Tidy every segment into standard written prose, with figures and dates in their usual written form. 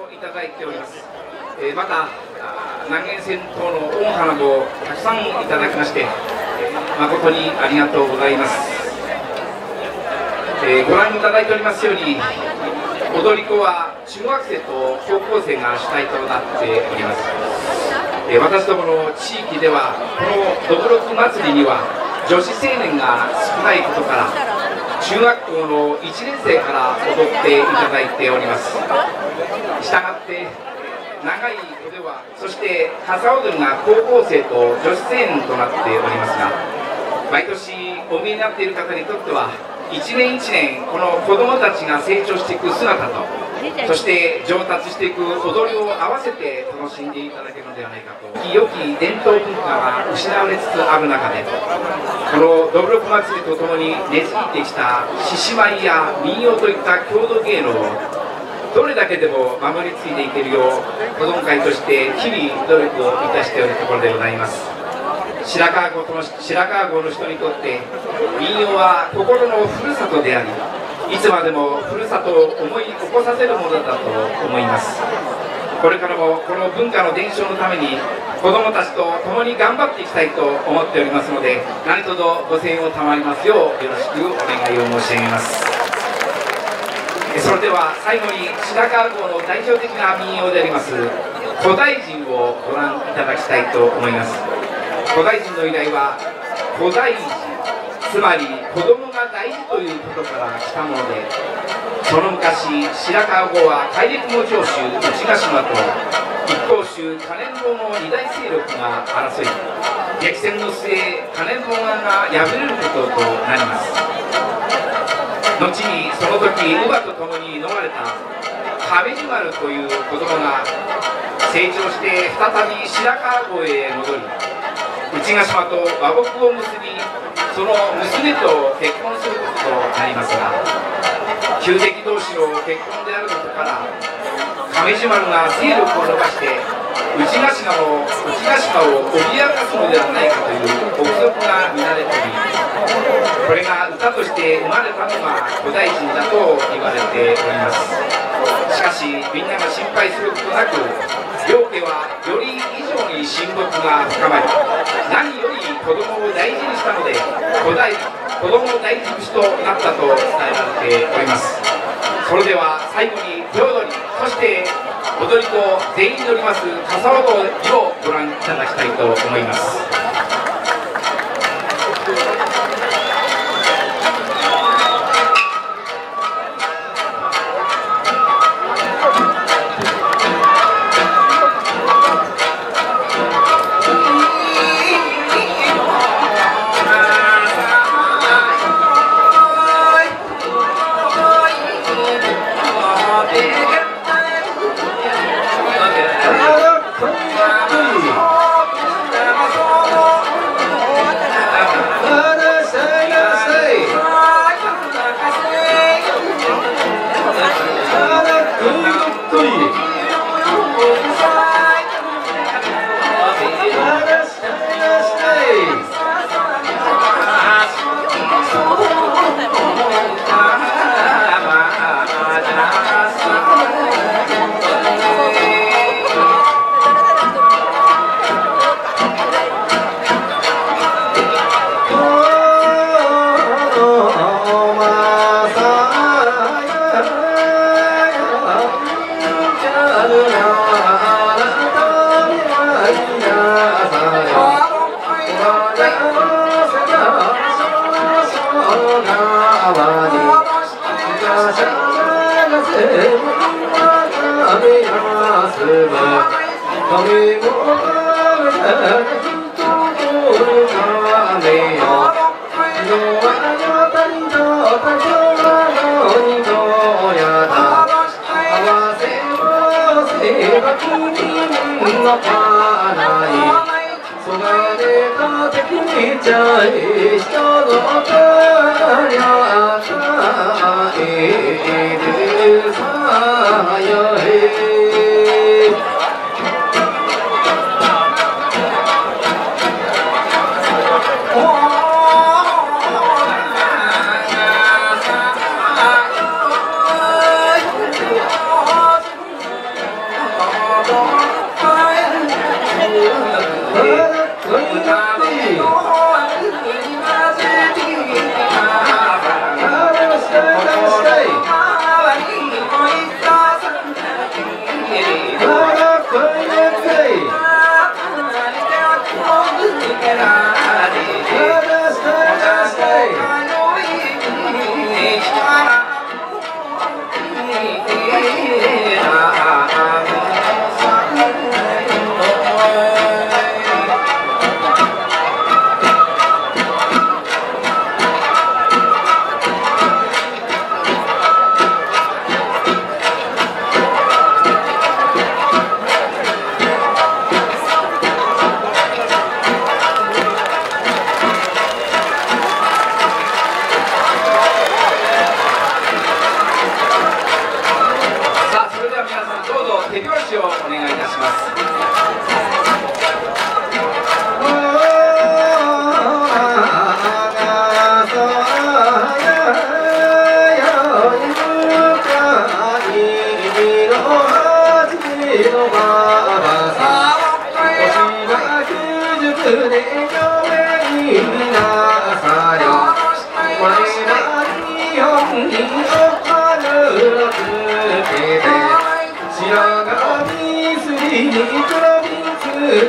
をいただいております。また南源線等の御花もたくさんいただきまして、誠にありがとうございます。ご覧いただいておりますように、踊り子は中学生と高校生が主体となっております。私どもの地域ではこのどぶろく祭りには女子青年が少ないことから中学校の1年生から踊っていただいております。したがって長い袖は、そして傘踊りが高校生と女子青年となっておりますが、毎年お見えになっている方にとっては一年一年この子どもたちが成長していく姿と、そして上達していく踊りを合わせて楽しんでいただけるのではないかと。良き伝統文化が失われつつある中で、このどぶろく祭りとともに根付いてきた獅子舞や民謡といった郷土芸能をどれだけでも守り継いでいけるよう、子ども会として日々努力をいたしておるところでございます。白川郷の人にとって民謡は心のふるさとであり、いつまでもふるさとを思い起こさせるものだと思います。これからもこの文化の伝承のために子どもたちと共に頑張っていきたいと思っておりますので、何卒ご声援を賜りますようよろしくお願いを申し上げます。それでは最後に白川郷の代表的な民謡であります古代人をご覧いただきたいと思います。古代人の由来は古代人、つまり子供が大事ということから来たもので、その昔白川郷は大陸の城主内ヶ島と一向宗可燃坊の二大勢力が争い、激戦の末可燃坊側が敗れることとなります。後にその時乳母と共に飲まれた亀治丸という子供が成長して再び白川郷へ戻り、内ヶ島と和睦を結び、その娘と結婚することとなりますが、旧敵同士の結婚であることから亀治丸が勢力を伸ばして内ヶ島を脅かすのではないかという憶測が見られており、これが歌として生まれたのが古代人だと言われております。しかしみんなが心配することなく、両家はより以上に親睦が深まり、何より子供を大事にしたので子供大尽くしとなったと伝えられております。それでは最後に手踊り、そして踊り子全員によります傘踊りをご覧いただきたいと思います。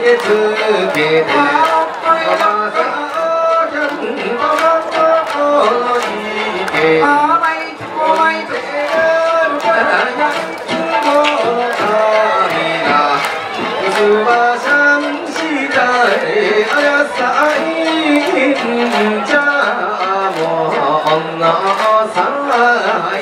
つけておばさん甘いと甘いとじゃもう女さよ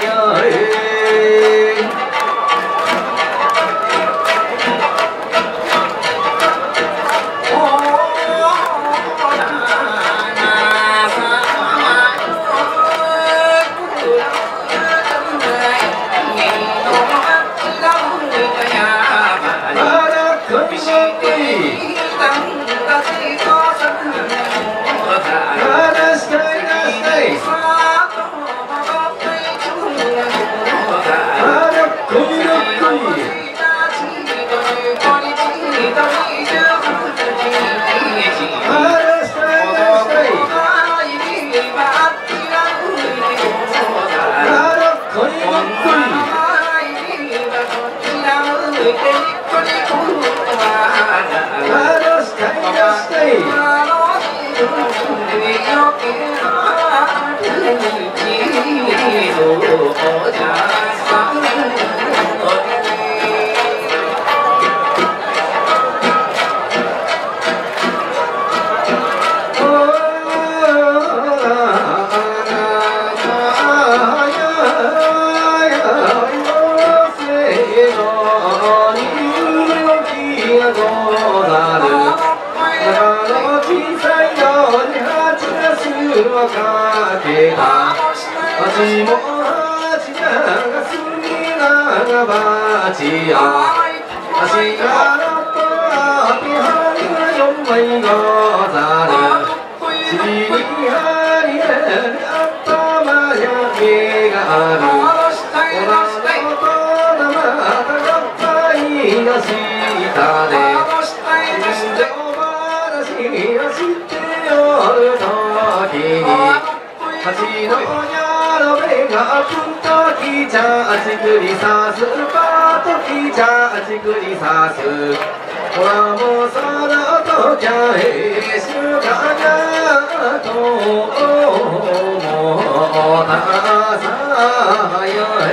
私も蜂がすみながばちや足がのとあきはりが4枚ござる尻に針で頭や毛があるおなのと生たがったいの下で自分でおばらしをしておるときに蜂のがプンときちゃあちくりさすパーときちゃあちくりさすほらもうそのときゃへしゅかがともたさよへ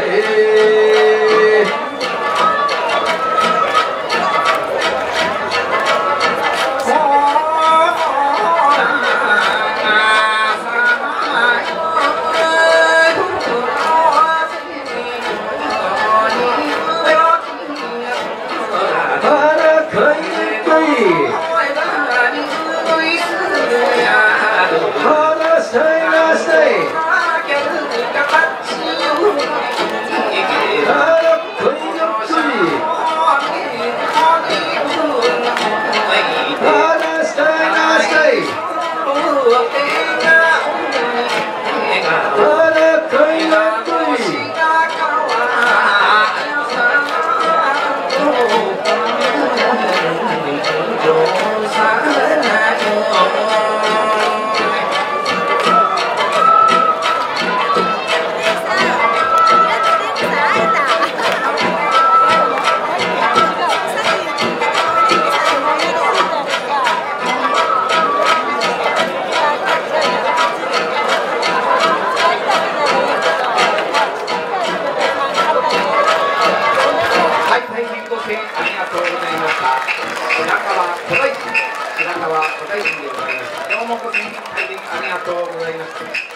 白川古代人でございました。どうもご清聴大変ありがとうございました。